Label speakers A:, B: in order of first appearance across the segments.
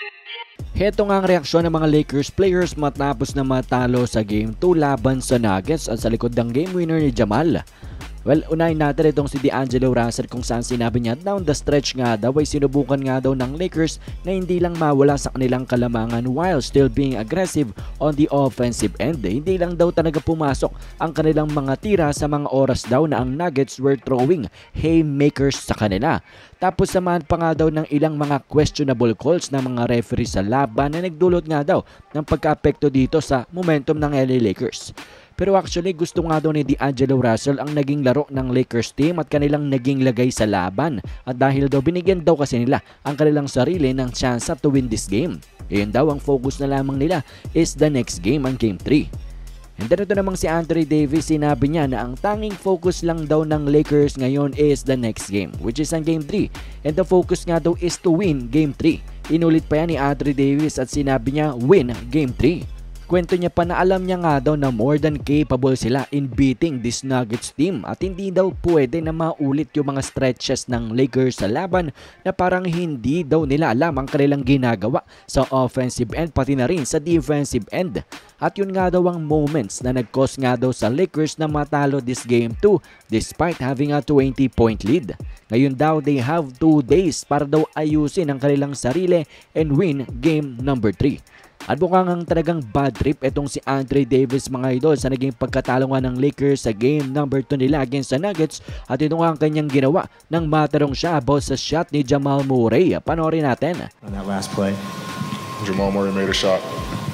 A: Heto nga ang reaksyon ng mga Lakers players matapos na matalo sa Game 2 laban sa Nuggets at sa likod ng game winner ni Jamal. Well, unahin natin itong si D'Angelo Russell kung saan sinabi niya down the stretch nga daw ay sinubukan nga daw ng Lakers na hindi lang mawala sa kanilang kalamangan while still being aggressive on the offensive end. Hindi lang daw talaga pumasok ang kanilang mga tira sa mga oras daw na ang Nuggets were throwing haymakers sa kanila. Tapos samahan pa nga daw ng ilang mga questionable calls ng mga referee sa laban na nagdulot nga daw ng pagka-apekto dito sa momentum ng LA Lakers. Pero actually gusto nga daw ni D'Angelo Russell ang naging laro ng Lakers team at kanilang naging lagay sa laban. At dahil daw binigyan daw kasi nila ang kanilang sarili ng chance to win this game. Ngayon daw ang focus na lamang nila is the next game, ang Game 3. And then ito namang si Anthony Davis, sinabi niya na ang tanging focus lang daw ng Lakers ngayon is the next game, which is ang Game 3. And the focus nga daw is to win Game 3. Inulit pa yan ni Anthony Davis at sinabi niya win Game 3. Kwento niya pa na alam niya nga daw na more than capable sila in beating this Nuggets team at hindi daw pwede na maulit yung mga stretches ng Lakers sa laban na parang hindi daw nila alam ang kanilang ginagawa sa offensive end pati na rin sa defensive end. At yun nga daw ang moments na nag-cause nga daw sa Lakers na matalo this game 2 despite having a 20-point lead. Ngayon daw they have 2 days para daw ayusin ang kanilang sarili and win game number 3. At mukhang ang talagang bad trip itong si Anthony Davis mga idol sa naging pagkatalo nga ng Lakers sa game number 2 nila against the Nuggets at ito nga ang kanyang ginawa nang matarong siya about sa shot ni Jamal Murray. Panoorin natin.
B: On that last play,
C: Jamal Murray made a shot.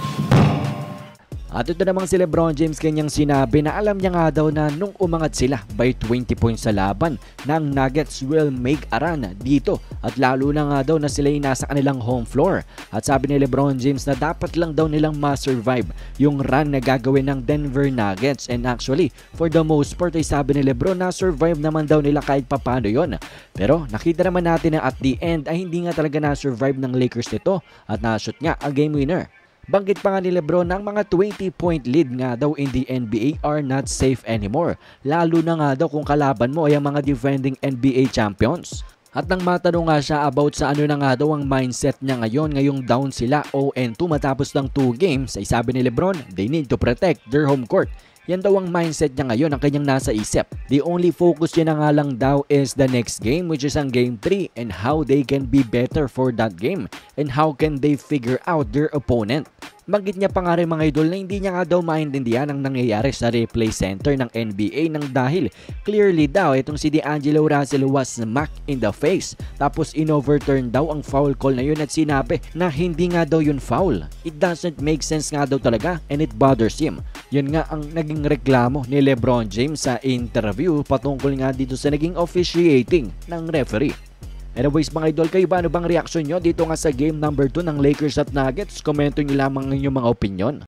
A: At ito namang si LeBron James kanyang sinabi na alam niya nga daw na nung umangat sila by 20 points sa laban ng Nuggets will make a run dito at lalo na nga daw na sila ay nasa kanilang home floor. At sabi ni LeBron James na dapat lang daw nilang ma-survive yung run na gagawin ng Denver Nuggets and actually for the most part ay sabi ni LeBron na survive naman daw nila kahit papano yon. Pero nakita naman natin na at the end ay hindi nga talaga na-survive ng Lakers nito at na-shoot nga ang game winner. Banggit pa nga ni LeBron na ang mga 20-point lead nga daw in the NBA are not safe anymore. Lalo na nga daw kung kalaban mo ay ang mga defending NBA champions. At nang matanong nga siya about sa ano na nga daw ang mindset niya ngayon ngayong down sila 0-2 matapos ng 2 games ay sabi ni LeBron, they need to protect their home court. Yan daw ang mindset niya ngayon, ang kanyang nasa isip. The only focus niya na nga lang daw is the next game which is ang Game 3 and how they can be better for that game and how can they figure out their opponent. Banggit niya pa nga rin mga idol na hindi niya nga daw maintindihan ang nangyayari sa replay center ng NBA nang dahil clearly daw itong si D'Angelo Russell was smacked in the face tapos in-overturn daw ang foul call na yun at sinabi na hindi nga daw yun foul. It doesn't make sense nga daw talaga and it bothers him. Yun nga ang naging reklamo ni LeBron James sa interview patungkol nga dito sa naging officiating ng referee. Anyways mga idol, kayo ba ano bang reaksyon nyo dito nga sa game number 2 ng Lakers at Nuggets? Komento nyo lamang ang inyong mga opinion.